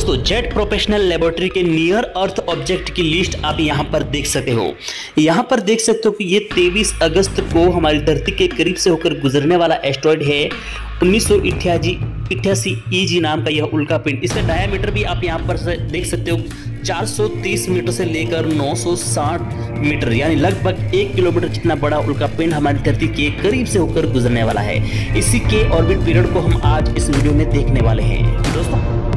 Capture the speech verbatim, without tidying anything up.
दोस्तों jet professional laboratory के near earth object की लिस्ट आप यहां पर देख सकते हो। यहां पर देख सकते हो कि ये तेईस अगस्त को हमारी धरती के करीब से होकर गुजरने वाला एस्ट्रॉयड है उन्नीस सौ इक्यासी ईजी नाम का यह उल्का पिंड। इसका डायमीटर भी आप यहां पर देख सकते हो चार सौ तीस मीटर से लेकर नौ सौ साठ मीटर, यानी लगभग एक किलोमीटर जितना बड़ा उल्का पिंड हमारी धरती के करीब से होकर गुजरने वाला है। इसी के ऑर्बिट पीरियड को हम आज इस वीडियो में देखने वाले हैं दोस्तों।